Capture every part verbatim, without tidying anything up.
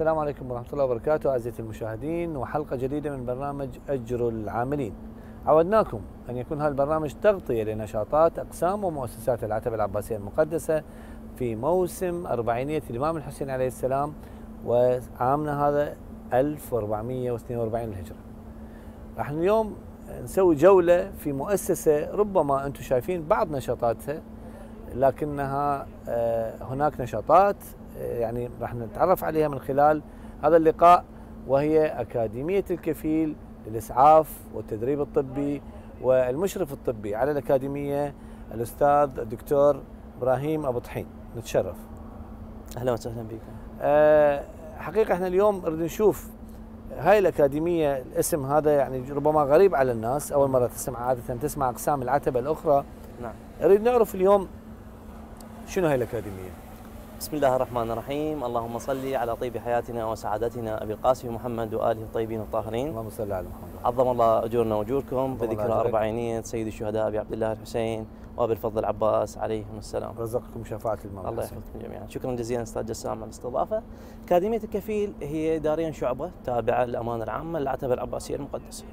السلام عليكم ورحمة الله وبركاته أعزائي المشاهدين، وحلقة جديدة من برنامج أجر العاملين. عودناكم أن يكون هذا البرنامج تغطية لنشاطات أقسام ومؤسسات العتبة العباسية المقدسة في موسم أربعينية الإمام الحسين عليه السلام، وعامنا هذا ألف وأربعمئة واثنين وأربعين للهجرة. راح اليوم نسوي جولة في مؤسسة ربما أنتم شايفين بعض نشاطاتها، لكنها هناك نشاطات يعني راح نتعرف عليها من خلال هذا اللقاء، وهي أكاديمية الكفيل للإسعاف والتدريب الطبي، والمشرف الطبي على الأكاديمية الأستاذ الدكتور إبراهيم أبو طحين. نتشرف. أهلا وسهلا بكم. أه حقيقة احنا اليوم نريد نشوف هاي الأكاديمية، الاسم هذا يعني ربما غريب على الناس، أول مرة تسمع، عادة تسمع أقسام العتبة الأخرى. نعم. نريد نعرف اليوم شنو هاي الأكاديمية؟ بسم الله الرحمن الرحيم، اللهم صل على طيب حياتنا وسعادتنا أبي القاسم محمد وآله الطيبين الطاهرين. اللهم صل على محمد. عظم الله أجورنا وأجوركم بذكرى أربعينية سيد الشهداء أبي عبد الله الحسين وأبي الفضل العباس عليهم السلام. رزقكم شفاعة المولى. الله يحفظكم جميعا. شكرا جزيلا أستاذ جسام على الاستضافة. أكاديمية الكفيل هي إداريا شعبة تابعة للأمانة العامة للعتبة العباسية المقدسة.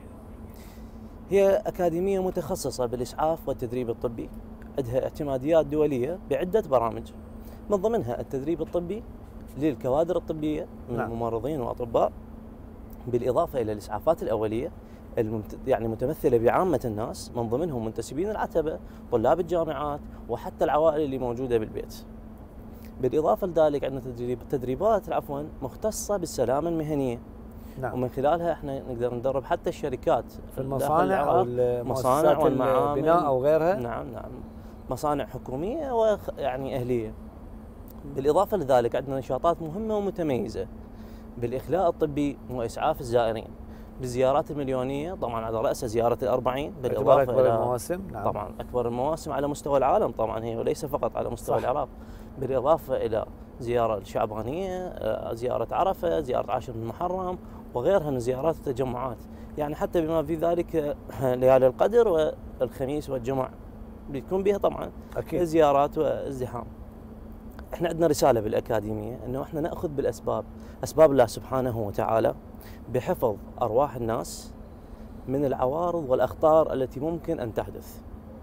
هي أكاديمية متخصصة بالإسعاف والتدريب الطبي، عندها اعتماديات دولية بعدة برامج، من ضمنها التدريب الطبي للكوادر الطبية من نعم. الممرضين والأطباء، بالإضافة إلى الإسعافات الأولية الممت... يعني متمثلة بعامة الناس، من ضمنهم منتسبين العتبة، طلاب الجامعات، وحتى العوائل اللي موجودة بالبيت. بالإضافة لذلك عندنا تدريب... تدريبات عفوا مختصة بالسلامة المهنية. نعم. ومن خلالها احنا نقدر ندرب حتى الشركات في المصانع أو المصانع والمعامل، البناء أو غيرها. نعم نعم، مصانع حكومية ويعني أهلية. بالإضافة لذلك عندنا نشاطات مهمة ومتميزة بالإخلاء الطبي وإسعاف الزائرين، بالزيارات المليونية، طبعا على رأسها زيارة الأربعين، بالإضافة أكبر إلى المواسم. نعم. طبعا أكبر المواسم على مستوى العالم طبعا هي، وليس فقط على مستوى صح. العراق. بالإضافة إلى زيارة الشعبانية، زيارة عرفة، زيارة عاشر من محرم، وغيرها من زيارات التجمعات، يعني حتى بما في ذلك ليالي القدر والخميس والجمع بيكون بها طبعا أكيد زيارات وازدحام. احنا عندنا رسالة بالأكاديمية انه احنا نأخذ بالأسباب، أسباب الله سبحانه وتعالى بحفظ أرواح الناس من العوارض والأخطار التي ممكن أن تحدث.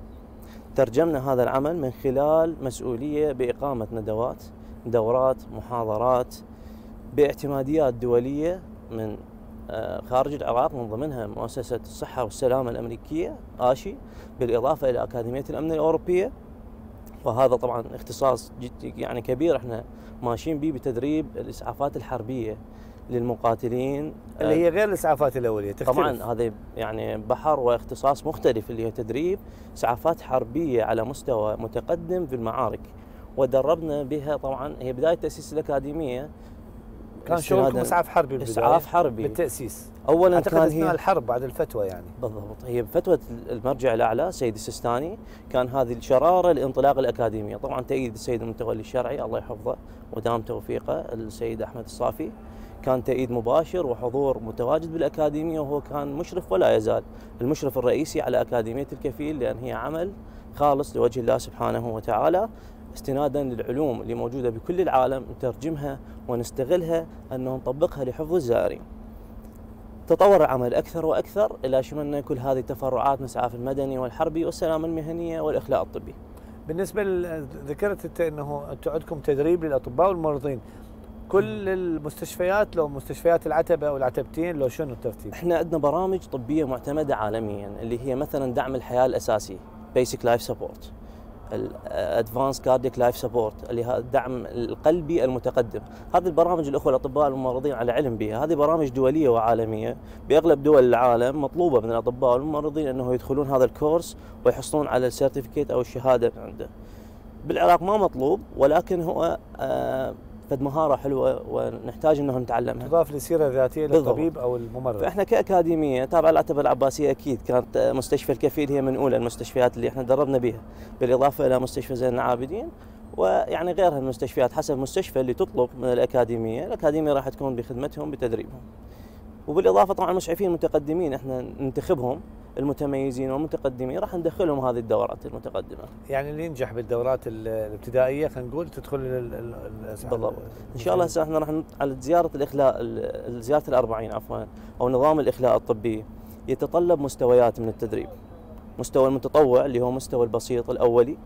ترجمنا هذا العمل من خلال مسؤولية بإقامة ندوات، دورات، محاضرات باعتماديات دولية من خارج العراق، من ضمنها مؤسسة الصحة والسلامة الأمريكية آشي، بالإضافة إلى أكاديمية الأمن الأوروبية. وهذا طبعا اختصاص يعني كبير احنا ماشيين به بتدريب الإسعافات الحربية للمقاتلين، اللي هي غير الإسعافات الأولية تختلف. طبعا هذا يعني بحر واختصاص مختلف، اللي هي تدريب إسعافات حربية على مستوى متقدم في المعارك. ودربنا بها، طبعا هي بداية تأسيس الأكاديمية كان شغلكم اسعاف حربي بالبداية. اسعاف حربي بالتاسيس اولا، كان هي الحرب بعد الفتوى يعني. بالضبط، هي بفتوى المرجع الاعلى سيد السيستاني كان هذه الشراره لانطلاق الاكاديميه. طبعا تأييد السيد المتولي الشرعي الله يحفظه ودام توفيقه السيد احمد الصافي، كان تأييد مباشر وحضور متواجد بالاكاديميه، وهو كان مشرف ولا يزال المشرف الرئيسي على اكاديميه الكفيل، لان هي عمل خالص لوجه الله سبحانه وتعالى، استنادا للعلوم اللي موجوده بكل العالم نترجمها ونستغلها انه نطبقها لحفظ الزائرين. تطور العمل اكثر واكثر الى شملنا كل هذه التفرعات من الاسعاف المدني والحربي والسلامه المهنيه والاخلاء الطبي. بالنسبه ذكرت انت انه انتم عندكم تدريب للاطباء والممرضين، كل المستشفيات لو مستشفيات العتبه او العتبتين لو شنو الترتيب؟ احنا عندنا برامج طبيه معتمده عالميا، اللي هي مثلا دعم الحياه الاساسي بيسك لايف سبورت، الادفانس كاردياك لايف سبورت اللي هذا الدعم القلبي المتقدم. هذه البرامج الاخوه الاطباء الممرضين على علم بها، هذه برامج دوليه وعالميه، باغلب دول العالم مطلوبه من الاطباء والممرضين انه يدخلون هذا الكورس ويحصلون على السيرتيفيكيت او الشهاده عنده. بالعراق ما مطلوب، ولكن هو آه فد مهاره حلوه ونحتاج انه نتعلمها، تضاف للسيره الذاتيه للطبيب او الممرض. فاحنا كاكاديميه تابعه للعتبه العباسيه، اكيد كانت مستشفى الكفيل هي من اولى المستشفيات اللي احنا دربنا بها، بالاضافه الى مستشفى زين العابدين ويعني غيرها من المستشفيات حسب المستشفى اللي تطلب من الاكاديميه، الاكاديميه راح تكون بخدمتهم بتدريبهم. وبالاضافه طبعا المسعفين المتقدمين احنا ننتخبهم المتميزين والمتقدمين راح ندخلهم هذه الدورات المتقدمه. يعني اللي ينجح بالدورات الابتدائيه خلينا نقول تدخل بالضبط. ان شاء الله هسه احنا راح على زياره الاخلاء، زياره الأربعين عفوا، او نظام الاخلاء الطبي يتطلب مستويات من التدريب. مستوى المتطوع اللي هو مستوى البسيط الاولي،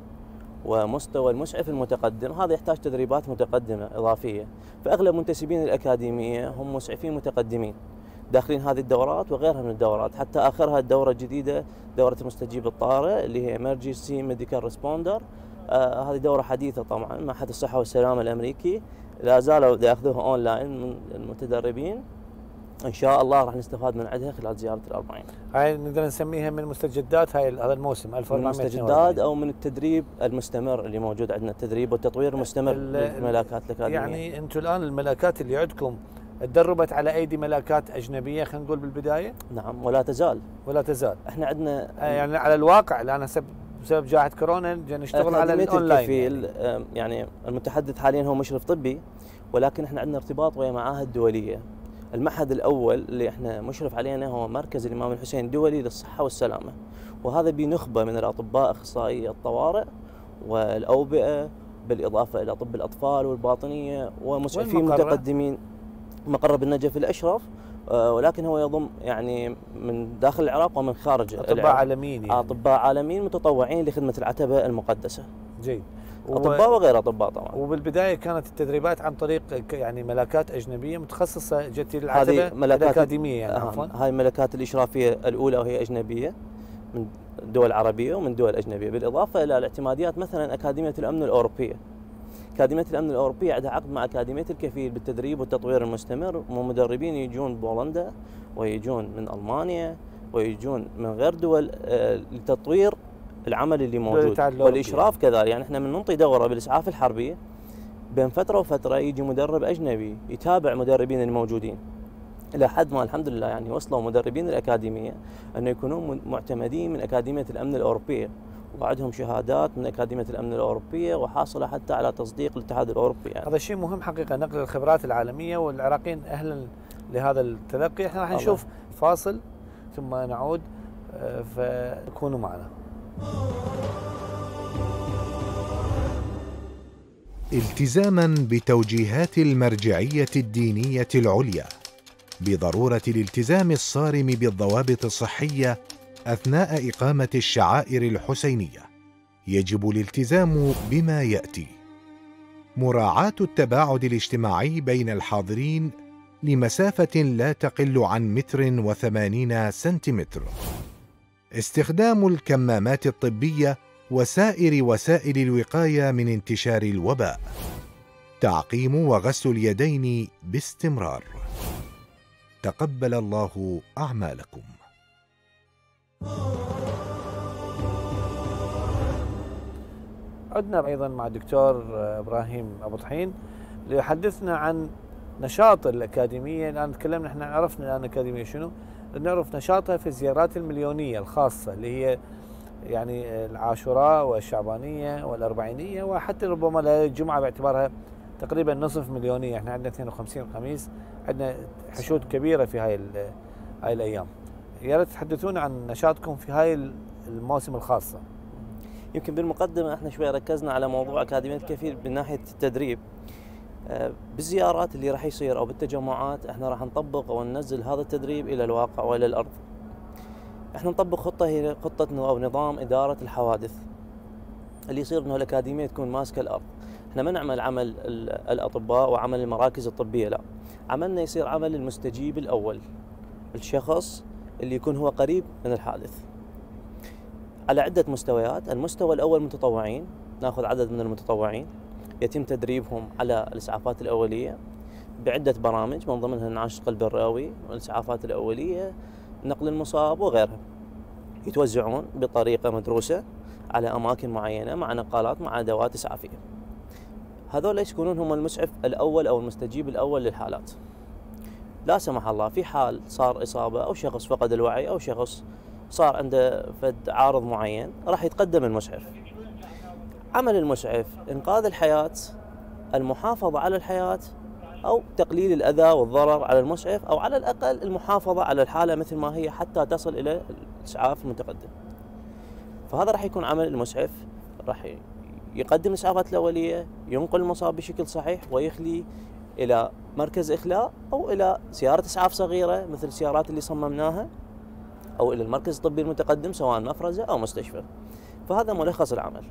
ومستوى المسعف المتقدم، هذا يحتاج تدريبات متقدمه اضافيه. فاغلب منتسبين الاكاديميه هم مسعفين متقدمين داخلين هذه الدورات وغيرها من الدورات، حتى اخرها الدوره الجديده دوره المستجيب الطارئ اللي هي Emergency Medical Responder. آه هذه دوره حديثه طبعا معهد الصحه والسلامه الامريكي، لا زالوا ياخذوها اونلاين من المتدربين. ان شاء الله راح نستفاد من عندها خلال زياره الأربعين. هاي نقدر نسميها من مستجدات هاي هذا الموسم ألف وأربعمئة. من المستجدات او من التدريب المستمر اللي موجود عندنا، التدريب والتطوير المستمر للملاكات الاكاديميه. يعني انتم الان الملاكات اللي عندكم تدربت على ايدي ملاكات اجنبيه خلينا نقول بالبدايه؟ نعم، ولا تزال. ولا تزال. احنا عندنا يعني على الواقع الان هسه بسبب جائحه كورونا نشتغل على الاونلاين. يعني. يعني المتحدث حاليا هو مشرف طبي، ولكن احنا عندنا ارتباط ويا معاهد دوليه. المعهد الاول اللي احنا مشرف علينا هو مركز الامام الحسين الدولي للصحه والسلامه، وهذا بنخبه من الاطباء اخصائي الطوارئ والاوبئه، بالاضافه الى طب الاطفال والباطنيه ومسعفين متقدمين. مقر بالنجف الاشرف، ولكن هو يضم يعني من داخل العراق ومن خارج اطباء العراق. عالميين يعني. اطباء عالميين متطوعين لخدمه العتبه المقدسه. جيد. اطباء و... وغير اطباء طبعا. وبالبدايه كانت التدريبات عن طريق يعني ملاكات اجنبيه متخصصه جت للعتبه الاكاديميه يعني عفوا. هاي الملكات الاشرافيه الاولى وهي اجنبيه من دول عربيه ومن دول اجنبيه، بالاضافه الى الاعتماديات مثلا اكاديميه الامن الاوروبيه. أكاديمية الأمن الأوروبية عندها عقد مع أكاديمية الكفيل بالتدريب والتطوير المستمر، ومدربين يجون بولندا ويجون من ألمانيا ويجون من غير دول لتطوير العمل اللي موجود والإشراف كذلك. يعني احنا من ننطي دورة بالإسعاف الحربي بين فترة وفترة يجي مدرب أجنبي يتابع مدربين الموجودين، إلى حد ما الحمد لله يعني وصلوا مدربين الأكاديمية أنه يكونون معتمدين من أكاديمية الأمن الأوروبية، وعندهم شهادات من أكاديمية الأمن الأوروبية وحاصلة حتى على تصديق الاتحاد الأوروبي. يعني هذا شيء مهم حقيقة، نقل الخبرات العالمية، والعراقيين أهلا لهذا التلقي. احنا راح نشوف فاصل ثم نعود، فكونوا معنا. التزاما بتوجيهات المرجعية الدينية العليا بضرورة الالتزام الصارم بالضوابط الصحية أثناء إقامة الشعائر الحسينية، يجب الالتزام بما يأتي: مراعاة التباعد الاجتماعي بين الحاضرين لمسافة لا تقل عن متر وثمانين سنتيمتر، استخدام الكمامات الطبية وسائر وسائل الوقاية من انتشار الوباء، تعقيم وغسل اليدين باستمرار. تقبل الله أعمالكم. عدنا أيضا مع الدكتور إبراهيم أبو طحين ليحدثنا عن نشاط الأكاديمية. الآن تكلمنا، احنا عرفنا الآن الأكاديمية شنو، نعرف نشاطها في الزيارات المليونية الخاصة اللي هي يعني العاشوراء والشعبانية والأربعينية، وحتى ربما ليلة الجمعة باعتبارها تقريبا نصف مليونية. احنا عندنا اثنين وخمسين خميس، عندنا حشود كبيرة في هاي هاي الأيام. يا ريت تحدثونا عن نشاطكم في هاي المواسم الخاصة. يمكن بالمقدمة احنا شوي ركزنا على موضوع أكاديمية الكفيل من ناحية التدريب. بالزيارات اللي راح يصير أو بالتجمعات احنا راح نطبق أو ننزل هذا التدريب إلى الواقع وإلى الأرض. احنا نطبق خطة هي خطة أو نظام إدارة الحوادث اللي يصير إنه الأكاديمية تكون ماسكة الأرض. احنا ما نعمل عمل الأطباء وعمل المراكز الطبية، لا، عملنا يصير عمل المستجيب الأول، الشخص اللي يكون هو قريب من الحادث، على عدة مستويات. المستوى الأول متطوعين، ناخذ عدد من المتطوعين يتم تدريبهم على الإسعافات الأولية بعدة برامج، من ضمنها انعاش القلب الرئوي والإسعافات الأولية، نقل المصاب وغيرها. يتوزعون بطريقة مدروسة على أماكن معينة مع نقالات مع أدوات إسعافية. هذول يكونون هم المسعف الأول أو المستجيب الأول للحالات. لا سمح الله في حال صار إصابة أو شخص فقد الوعي أو شخص صار عنده فد عارض معين، راح يتقدم المسعف. عمل المسعف إنقاذ الحياة، المحافظة على الحياة، أو تقليل الأذى والضرر على المسعف، أو على الأقل المحافظة على الحالة مثل ما هي حتى تصل إلى الاسعاف المتقدم. فهذا راح يكون عمل المسعف، راح يقدم الاسعافات الاوليه، ينقل المصاب بشكل صحيح ويخلي الى مركز اخلاء او الى سياره اسعاف صغيره مثل السيارات اللي صممناها، او الى المركز الطبي المتقدم سواء مفرزه او مستشفى. فهذا ملخص العمل،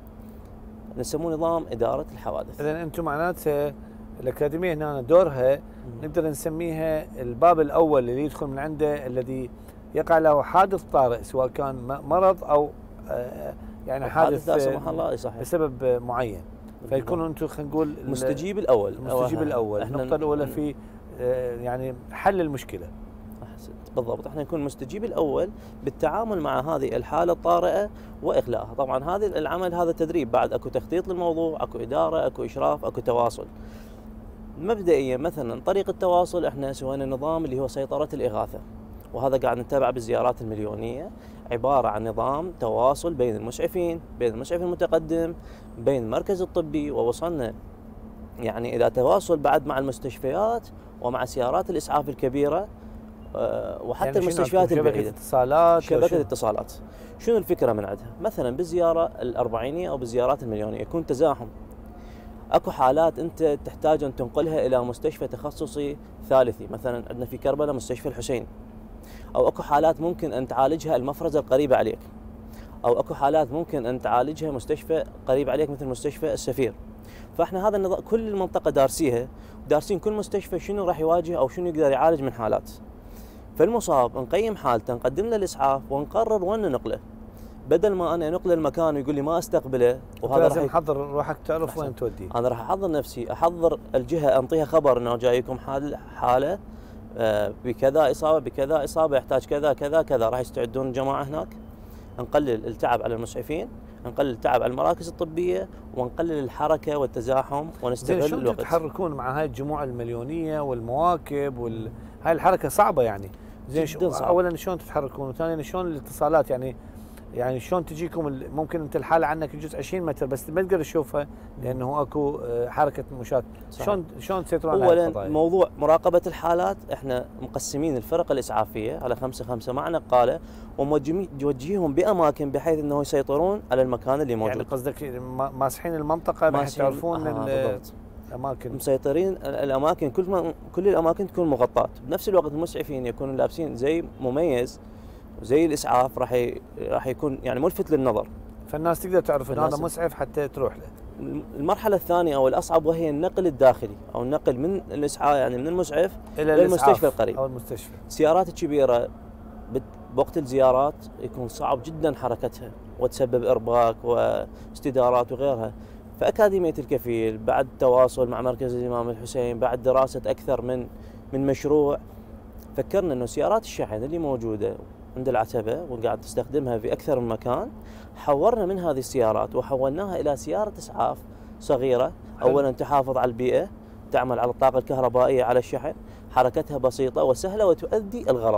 نسموه نظام اداره الحوادث. اذا انتم معناته الاكاديميه هنا دورها نقدر نسميها الباب الاول اللي يدخل من عنده الذي يقع له حادث طارئ، سواء كان مرض او يعني حادث لا سمح الله صحيح بسبب معين، فيكون انتم خلينا نقول المستجيب الاول. المستجيب الاول، النقطه الاولى في يعني حل المشكله. بالضبط، احنا نكون المستجيب الاول بالتعامل مع هذه الحاله الطارئه واخلاءها. طبعا هذا العمل هذا تدريب، بعد اكو تخطيط للموضوع، اكو اداره، اكو اشراف، اكو تواصل. مبدئيا مثلا طريق التواصل احنا سوينا نظام اللي هو سيطره الاغاثه، وهذا قاعد نتبعه بالزيارات المليونيه، عباره عن نظام تواصل بين المسعفين، بين المسعف المتقدم، بين المركز الطبي، ووصلنا يعني الى تواصل بعد مع المستشفيات ومع سيارات الاسعاف الكبيره وحتى يعني المستشفيات البعيده. شبكه اتصالات شبكه اتصالات. شنو الفكره من عندها؟ مثلا بالزياره الأربعينية او بالزيارات المليونيه يكون تزاحم، اكو حالات انت تحتاج ان تنقلها الى مستشفى تخصصي ثالثي، مثلا عندنا في كربلاء مستشفى الحسين، او اكو حالات ممكن ان تعالجها المفرزه القريبه عليك، او اكو حالات ممكن ان تعالجها مستشفى قريب عليك مثل مستشفى السفير. فاحنا هذا النظام كل المنطقه دارسيها، دارسين كل مستشفى شنو راح يواجه او شنو يقدر يعالج من حالات. فالمصاب نقيم حالته، نقدم له الاسعاف ونقرر وين ننقله، بدل ما انا انقله المكان ويقول لي ما استقبله. وهذا لازم تحضر روحك تعرف وين توديه. انا راح احضر نفسي، احضر الجهه، انطيها خبر انه جايكم حال حاله بكذا اصابه بكذا اصابه يحتاج كذا كذا كذا، راح يستعدون الجماعه هناك. نقلل التعب على المسعفين، نقلل التعب على المراكز الطبيه، ونقلل الحركه والتزاحم ونستغل الوقت. شلون تتحركون مع هاي الجموع المليونيه والمواكب وال... هاي الحركه صعبه يعني. زين شو اولا شلون تتحركون، وثانيا شلون الاتصالات يعني يعني شلون تجيكم ممكن انت الحاله عنك يجوز عشرين متر بس ما تقدر تشوفها لانه اكو حركه مشاة. شلون شلون تسيطرون على هاي اولا موضوع مراقبه الحالات، احنا مقسمين الفرق الاسعافيه على خمسه خمسه مع نقاله، وموجهيهم باماكن بحيث انه يسيطرون على المكان اللي موجود. يعني قصدك ماسحين المنطقه بحيث تعرفون آه الاماكن، مسيطرين الاماكن، كل ما كل الاماكن تكون مغطاه. بنفس الوقت المسعفين يكونوا لابسين زي مميز زي الاسعاف، راح ي... راح يكون يعني ملفت للنظر، فالناس تقدر تعرف ان هذا مسعف حتى تروح له. المرحله الثانيه او الاصعب وهي النقل الداخلي، او النقل من الاسعاف يعني من المسعف الى للمستشفى القريب او المستشفى. السيارات الكبيره بوقت الزيارات يكون صعب جدا حركتها وتسبب ارباك واستدارات وغيرها. فاكاديميه الكفيل بعد تواصل مع مركز الامام الحسين، بعد دراسه اكثر من من مشروع، فكرنا انه سيارات الشحن اللي موجوده عند العتبه وقاعد تستخدمها في اكثر من مكان، حورنا من هذه السيارات وحولناها الى سياره اسعاف صغيره. اولا تحافظ على البيئه، تعمل على الطاقه الكهربائيه على الشحن، حركتها بسيطه وسهله وتؤدي الغرض.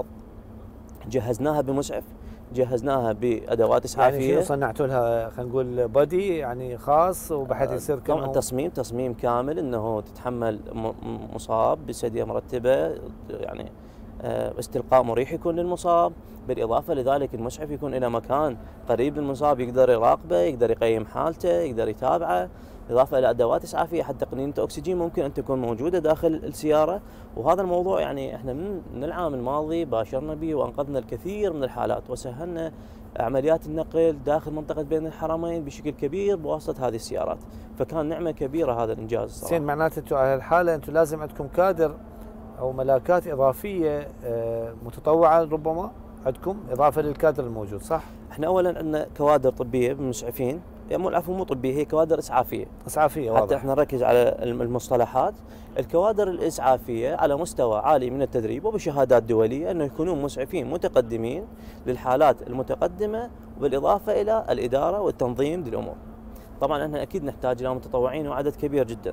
جهزناها بمسعف، جهزناها بادوات اسعافيه. يعني شنو صنعتوا لها خلينا نقول بادي يعني خاص وبحيث يصير طبعا تصميم تصميم كامل انه تتحمل مصاب بسديه مرتبه، يعني استلقاء مريح يكون للمصاب، بالاضافه لذلك المسعف يكون الى مكان قريب للمصاب يقدر يراقبه، يقدر يقيم حالته، يقدر يتابعه، اضافه الى ادوات اسعافيه حتى تقنينه اكسجين ممكن ان تكون موجوده داخل السياره. وهذا الموضوع يعني احنا من العام الماضي باشرنا به وانقذنا الكثير من الحالات وسهلنا عمليات النقل داخل منطقه بين الحرمين بشكل كبير بواسطه هذه السيارات، فكان نعمه كبيره هذا الانجاز الصراحه. زين معناته انتم على الحاله انتم لازم عندكم كادر او ملاكات اضافيه متطوعه ربما عندكم اضافه للكادر الموجود، صح؟ احنا اولا عندنا كوادر طبيه بالمسعفين، مو العفو مو طبيه، هي كوادر اسعافيه. اسعافيه واضح. حتى احنا نركز على المصطلحات. الكوادر الاسعافيه على مستوى عالي من التدريب وبشهادات دوليه انه يكونون مسعفين متقدمين للحالات المتقدمه، بالاضافه الى الاداره والتنظيم للامور. طبعا احنا اكيد نحتاج الى متطوعين وعدد كبير جدا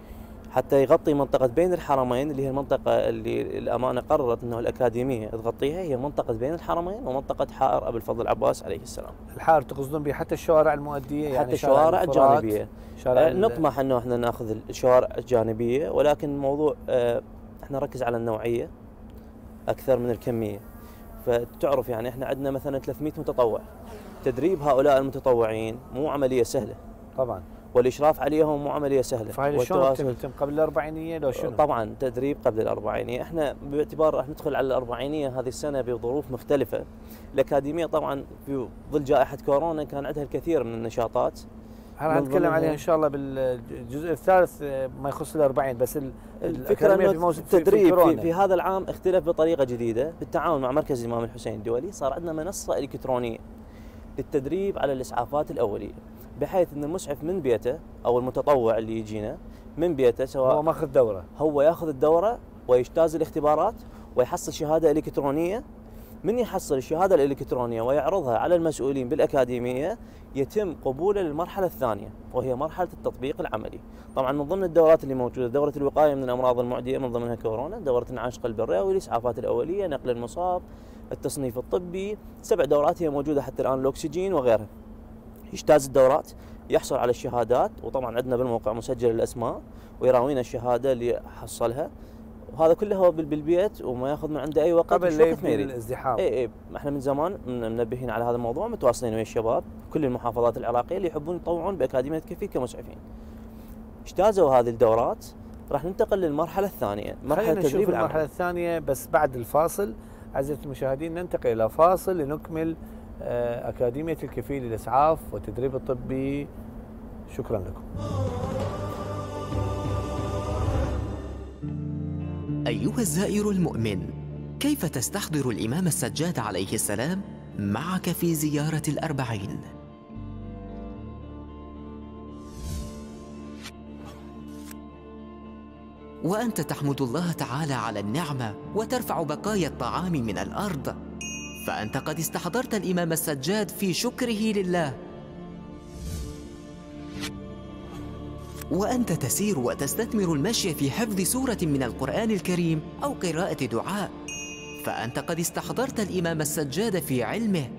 حتى يغطي منطقة بين الحرمين، اللي هي المنطقة اللي الأمانة قررت أنه الأكاديمية تغطيها، هي منطقة بين الحرمين ومنطقة حائر أبي الفضل العباس عليه السلام. الحائر تقصدون به حتى الشوارع المؤدية يعني حتى الشوارع الجانبية. شارع نطمح أنه احنا ناخذ الشوارع الجانبية، ولكن الموضوع اه احنا نركز على النوعية أكثر من الكمية. فتعرف يعني احنا عندنا مثلا ثلاثمئة متطوع، تدريب هؤلاء المتطوعين مو عمليه سهله طبعا، والاشراف عليهم مو عمليه سهله. فهي شلون تتم قبل الأربعينيه لو شنو؟ طبعا تدريب قبل الأربعينيه، احنا باعتبار راح ندخل على الأربعينيه هذه السنه بظروف مختلفه. الاكاديميه طبعا في ظل جائحه كورونا كان عندها الكثير من النشاطات، راح نتكلم عليها ان شاء الله بالجزء الثالث ما يخص الأربعين. بس الفكره انه في موسم التدريب في, في, في هذا العام اختلف بطريقه جديده بالتعاون مع مركز الامام الحسين الدولي. صار عندنا منصه الكترونيه للتدريب على الاسعافات الاوليه، بحيث ان المسعف من بيته او المتطوع اللي يجينا من بيته سواء هو ماخذ دوره، هو ياخذ الدوره ويجتاز الاختبارات ويحصل شهاده الكترونيه. من يحصل الشهاده الالكترونيه ويعرضها على المسؤولين بالاكاديميه يتم قبوله للمرحله الثانيه وهي مرحله التطبيق العملي. طبعا من ضمن الدورات اللي موجوده دوره الوقايه من الامراض المعديه من ضمنها كورونا، دوره انعاش قلب الرئوي، الاسعافات الاوليه، نقل المصاب، التصنيف الطبي، سبع دورات هي موجوده حتى الان، الاكسجين وغيرها. يجتاز الدورات، يحصل على الشهادات، وطبعا عندنا بالموقع مسجل الاسماء ويراوينا الشهاده اللي حصلها، وهذا كله هو بالبيت وما ياخذ من عنده اي وقت قبل لا يبدي الازدحام. اي اي احنا من زمان منبهين على هذا الموضوع، متواصلين ويا الشباب كل المحافظات العراقيه اللي يحبون يتطوعون باكاديميه كفيل كمسعفين. اجتازوا هذه الدورات، راح ننتقل للمرحله الثانيه، مرحله التدريب. التدريب المرحله العمل. الثانيه بس بعد الفاصل. اعزائي المشاهدين ننتقل الى فاصل لنكمل اكاديميه الكفيل للاسعاف والتدريب الطبي. شكرا لكم. أيها الزائر المؤمن، كيف تستحضر الإمام السجاد عليه السلام معك في زيارة الأربعين؟ وأنت تحمد الله تعالى على النعمة وترفع بقايا الطعام من الأرض، فأنت قد استحضرت الإمام السجاد في شكره لله. وأنت تسير وتستثمر المشي في حفظ سورة من القرآن الكريم أو قراءة دعاء، فأنت قد استحضرت الإمام السجاد في علمه.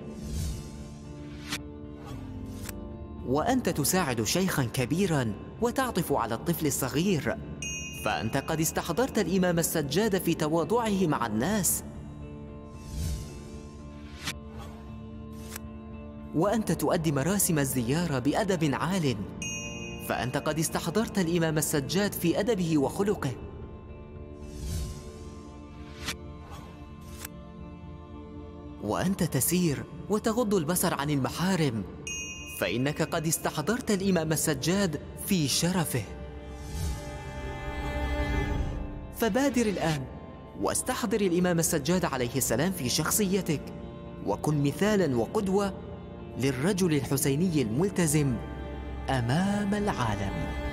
وأنت تساعد شيخاً كبيراً وتعطف على الطفل الصغير، فأنت قد استحضرت الإمام السجاد في تواضعه مع الناس. وأنت تؤدي مراسم الزيارة بأدب عال، فأنت قد استحضرت الإمام السجاد في أدبه وخلقه. وأنت تسير وتغض البصر عن المحارم، فإنك قد استحضرت الإمام السجاد في شرفه. فبادر الآن واستحضر الإمام السجاد عليه السلام في شخصيتك، وكن مثالاً وقدوة للرجل الحسيني الملتزم أمام العالم.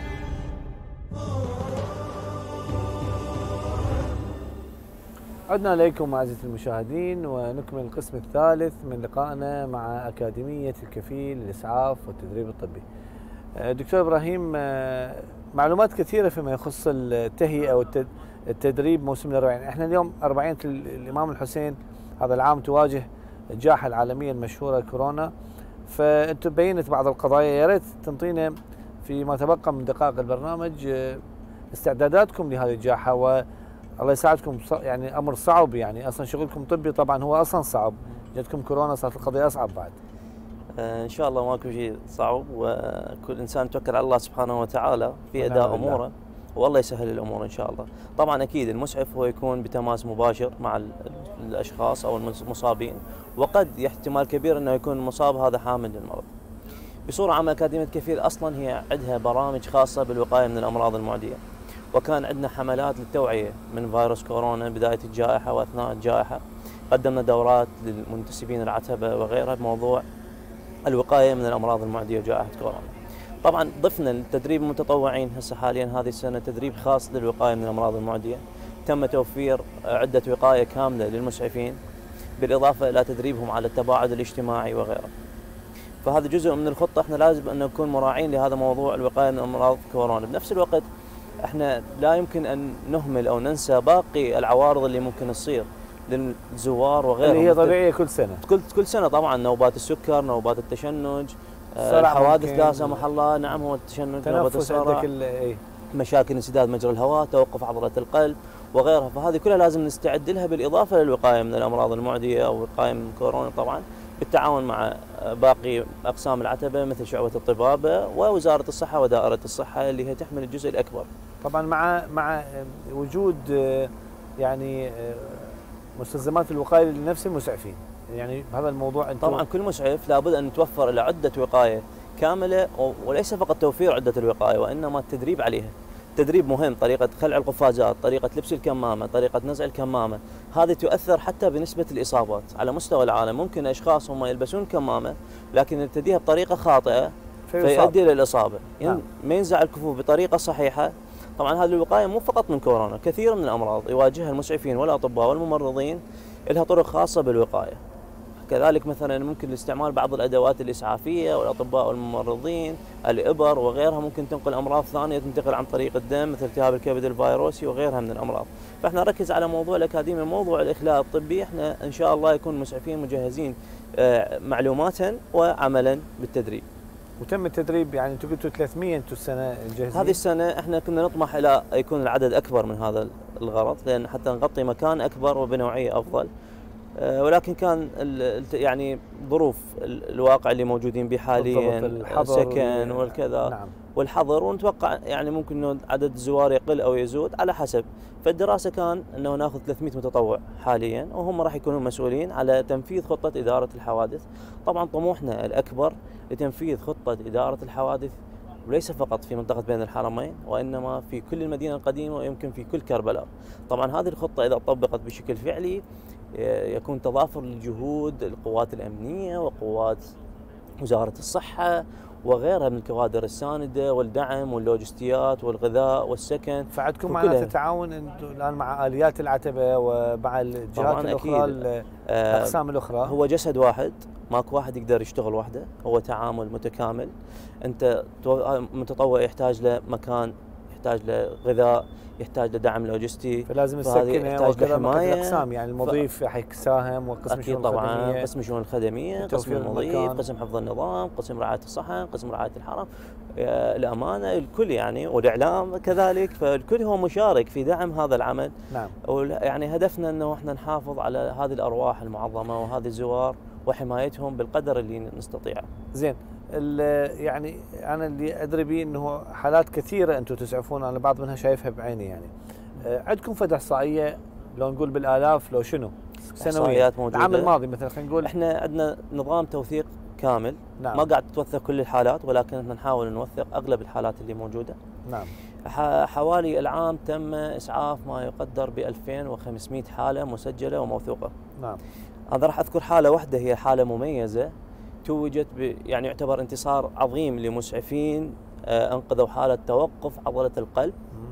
عدنا إليكم أعزائي المشاهدين ونكمل القسم الثالث من لقائنا مع أكاديمية الكفيل للإسعاف والتدريب الطبي. دكتور إبراهيم، معلومات كثيرة فيما يخص التهيئة والتدريب موسم الأربعين. احنا اليوم أربعين الإمام الحسين، هذا العام تواجه الجائحة العالمية المشهورة كورونا، فأنتم بينت بعض القضايا، يا ريت تنطينا فيما تبقى من دقائق البرنامج استعداداتكم لهذه الجائحة. والله يساعدكم، يعني أمر صعب، يعني أصلا شغلكم طبي طبعا هو أصلا صعب، جتكم كورونا صارت القضية أصعب بعد. إن شاء الله ماكو شيء صعب، وكل إنسان توكل على الله سبحانه وتعالى في أداء أموره، والله يسهل الأمور إن شاء الله. طبعا أكيد المسعف هو يكون بتماس مباشر مع الأشخاص أو المصابين، وقد احتمال كبير أنه يكون المصاب هذا حامل للمرض. بصورة عامة أكاديمية كفيل أصلا هي عندها برامج خاصة بالوقاية من الأمراض المعدية، وكان عندنا حملات للتوعية من فيروس كورونا بداية الجائحة وأثناء الجائحة. قدمنا دورات للمنتسبين العتبة وغيرها بموضوع الوقاية من الأمراض المعدية وجائحة كورونا. طبعا ضفنا لتدريب المتطوعين هسه حاليا هذه السنة تدريب خاص للوقاية من الأمراض المعدية، تم توفير عدة وقاية كاملة للمسعفين بالإضافة إلى تدريبهم على التباعد الاجتماعي وغيره. فهذا جزء من الخطة، احنا لازم أن نكون مراعين لهذا موضوع الوقاية من أمراض كورونا. بنفس الوقت احنا لا يمكن أن نهمل أو ننسى باقي العوارض اللي ممكن تصير للزوار وغيرها، اللي هي طبيعية كل سنة كل كل سنة طبعا، نوبات السكر، نوبات التشنج، الحوادث لا سمح الله، نعم هو التشنج، نوبات الصرع، مشاكل انسداد مجرى الهواء، توقف عضلة القلب، وغيرها، فهذه كلها لازم نستعد لها بالاضافه للوقايه من الامراض المعديه او الوقايه من كورونا طبعا، بالتعاون مع باقي اقسام العتبه مثل شعبه الطبابه ووزاره الصحه ودائره الصحه اللي هي تحمل الجزء الاكبر. طبعا مع مع وجود يعني مستلزمات الوقايه لنفس المسعفين، يعني بهذا الموضوع انتم طبعا كل مسعف لابد ان توفر له عده وقايه كامله، وليس فقط توفير عده الوقايه وانما التدريب عليها. تدريب مهم، طريقه خلع القفازات، طريقه لبس الكمامه، طريقه نزع الكمامه، هذه تؤثر حتى بنسبه الاصابات على مستوى العالم. ممكن اشخاص هم يلبسون كمامه لكن يرتديها بطريقه خاطئه فيؤدي للاصابه. نعم. ما ينزع الكفوف بطريقه صحيحه. طبعا هذه الوقايه مو فقط من كورونا، كثير من الامراض يواجهها المسعفين والاطباء والممرضين لها طرق خاصه بالوقايه. كذلك مثلا ممكن الاستعمال بعض الادوات الاسعافيه والاطباء والممرضين، الابر وغيرها ممكن تنقل امراض ثانيه تنتقل عن طريق الدم مثل التهاب الكبد الفيروسي وغيرها من الامراض. فاحنا نركز على موضوع الاكاديمي، موضوع الاخلاء الطبي، احنا ان شاء الله يكون المسعفين مجهزين معلوماتا وعملا بالتدريب. وتم التدريب، يعني انتم قلتوا ثلاثمئة انتم السنه الجاهزين؟ هذه السنه احنا كنا نطمح الى يكون العدد اكبر من هذا الغرض، لان حتى نغطي مكان اكبر وبنوعيه افضل. ولكن كان يعني ظروف الواقع اللي موجودين به حاليا، السكن والكذا نعم. والحظر، ونتوقع يعني ممكن انه عدد الزوار يقل او يزود على حسب. فالدراسه كان انه ناخذ ثلاثمئة متطوع حاليا، وهم راح يكونون مسؤولين على تنفيذ خطه اداره الحوادث. طبعا طموحنا الاكبر لتنفيذ خطه اداره الحوادث وليس فقط في منطقة بين الحرمين وإنما في كل المدينة القديمة ويمكن في كل كربلاء. طبعا هذه الخطة إذا طبقت بشكل فعلي يكون تضافر لجهود القوات الأمنية وقوات وزارة الصحة وغيرها من الكوادر الساندة والدعم واللوجستيات والغذاء والسكن. فعندكم معناته تعاون انتم الآن مع آليات العتبة ومع الجهات الأخرى، الأقسام الأخرى؟ هو جسد واحد، ماكو واحد يقدر يشتغل وحده، هو تعامل متكامل. انت متطوع يحتاج له مكان، يحتاج له غذاء، يحتاج لدعم لوجستي، فلازم السكنه يحتاج لحمايه الاقسام، يعني المضيف راح ف... يساهم، وقسم الشؤون الخدميه، طبعا قسم الشؤون الخدميه، قسم المضيف، المكان. قسم حفظ النظام، قسم رعايه الصحه، قسم رعايه الحرم، الامانه، الكل يعني، والاعلام كذلك. فالكل هو مشارك في دعم هذا العمل. نعم. يعني هدفنا انه احنا نحافظ على هذه الارواح المعظمه وهذه الزوار وحمايتهم بالقدر اللي نستطيعه. زين، يعني انا اللي ادري به انه حالات كثيره انتم تسعفون، انا بعض منها شايفها بعيني. يعني عندكم فد احصائيه لو نقول بالالاف لو شنو سنويا؟ العام الماضي مثلا خلينا نقول. احنا عندنا نظام توثيق كامل. نعم. ما قاعد تتوثق كل الحالات ولكن احنا نحاول نوثق اغلب الحالات اللي موجوده. نعم. حوالي العام تم اسعاف ما يقدر ب ألفين وخمسمئة حاله مسجله وموثوقه. نعم. انا راح اذكر حاله واحده هي حاله مميزه توجت يعني يعتبر انتصار عظيم لمسعفين انقذوا حاله توقف عضله القلب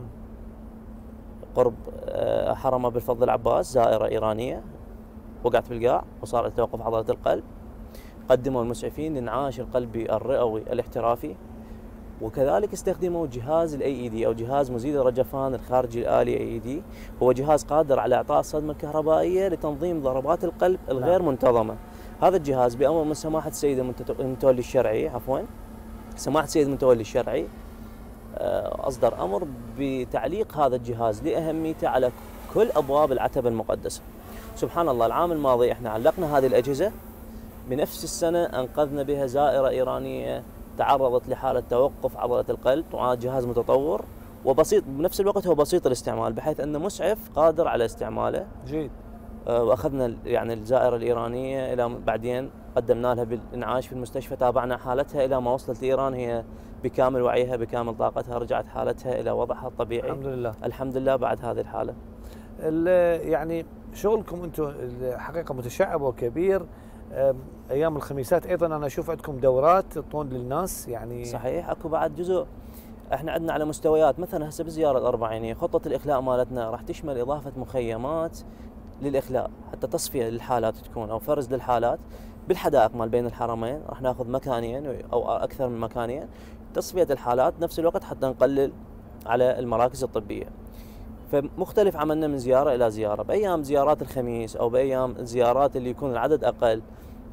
قرب حرم ابي الفضل العباس، زائره ايرانيه وقعت بالقاع وصارت توقف عضله القلب. قدموا المسعفين لانعاش القلب الرئوي الاحترافي، وكذلك استخدموا جهاز الاي اي دي او جهاز مزيد الرجفان الخارجي الالي اي اي دي. هو جهاز قادر على اعطاء الصدمه الكهربائيه لتنظيم ضربات القلب الغير منتظمه. هذا الجهاز بأمر من سماحة السيد المتولي الشرعي عفوا سماحة السيد المتولي الشرعي أصدر أمر بتعليق هذا الجهاز لأهميته على كل أبواب العتبة المقدسة. سبحان الله، العام الماضي احنا علقنا هذه الأجهزة، بنفس السنة أنقذنا بها زائرة إيرانية تعرضت لحالة توقف عضلة القلب، وعاد جهاز متطور وبسيط بنفس الوقت، هو بسيط الاستعمال بحيث أن مسعف قادر على استعماله. جيد. واخذنا يعني الزائره الايرانيه الى بعدين قدمنا لها بالانعاش في المستشفى، تابعنا حالتها الى ما وصلت لايران هي بكامل وعيها بكامل طاقتها، رجعت حالتها الى وضعها الطبيعي الحمد لله. الحمد لله بعد هذه الحاله. يعني شغلكم انتم الحقيقه متشعب وكبير. ايام الخميسات ايضا انا اشوف عندكم دورات تعطون للناس يعني. صحيح، اكو بعد جزء احنا عندنا على مستويات، مثلا هسه بالزياره الاربعينيه خطه الاخلاء مالتنا راح تشمل اضافه مخيمات للإخلاء حتى تصفية للحالات تكون أو فرز للحالات بالحدائق مال بين الحرمين. راح ناخذ مكانين أو أكثر من مكانين تصفية الحالات، نفس الوقت حتى نقلل على المراكز الطبية. فمختلف عملنا من زيارة إلى زيارة. بأيام زيارات الخميس أو بأيام الزيارات اللي يكون العدد أقل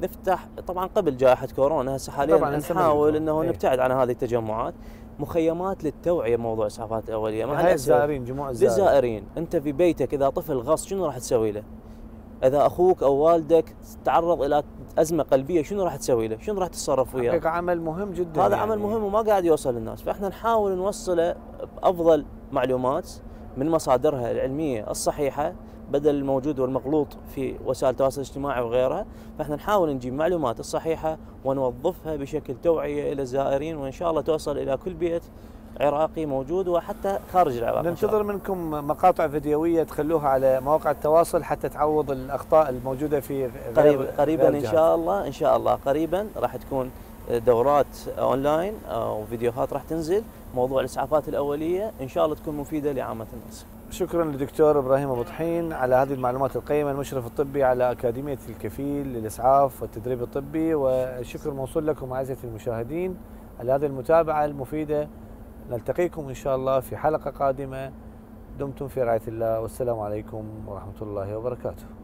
نفتح طبعا قبل جائحه كورونا، هسه حاليا نحاول انه نبتعد عن هذه التجمعات، مخيمات للتوعيه بموضوع الاسعافات الاوليه مع هاي الزائرين، جموع الزائرين للزائرين. انت في بيتك اذا طفل غص شنو راح تسوي له؟ اذا اخوك او والدك تعرض الى ازمه قلبيه شنو راح تسوي له؟ شنو راح تتصرف وياه؟ حقيقه عمل مهم جدا، هذا يعني عمل مهم وما قاعد يوصل للناس، فاحنا نحاول نوصله بافضل معلومات من مصادرها العلميه الصحيحه بدل الموجود والمغلوط في وسائل التواصل الاجتماعي وغيرها. فاحنا نحاول نجيب معلومات الصحيحه ونوظفها بشكل توعيه الى الزائرين، وان شاء الله توصل الى كل بيت عراقي موجود وحتى خارج العراق. ننتظر منكم مقاطع فيديوية تخلوها على مواقع التواصل حتى تعوض الأخطاء الموجودة في قريبا قريبا ان شاء الله. ان شاء الله قريبا راح تكون دورات اونلاين او فيديوهات راح تنزل موضوع الاسعافات الاوليه، ان شاء الله تكون مفيده لعامه الناس. شكرا للدكتور ابراهيم ابو طحين على هذه المعلومات القيمه، المشرف الطبي على اكاديميه الكفيل للاسعاف والتدريب الطبي، والشكر موصول لكم اعزائي المشاهدين على هذه المتابعه المفيده. نلتقيكم ان شاء الله في حلقه قادمه، دمتم في رعايه الله، والسلام عليكم ورحمه الله وبركاته.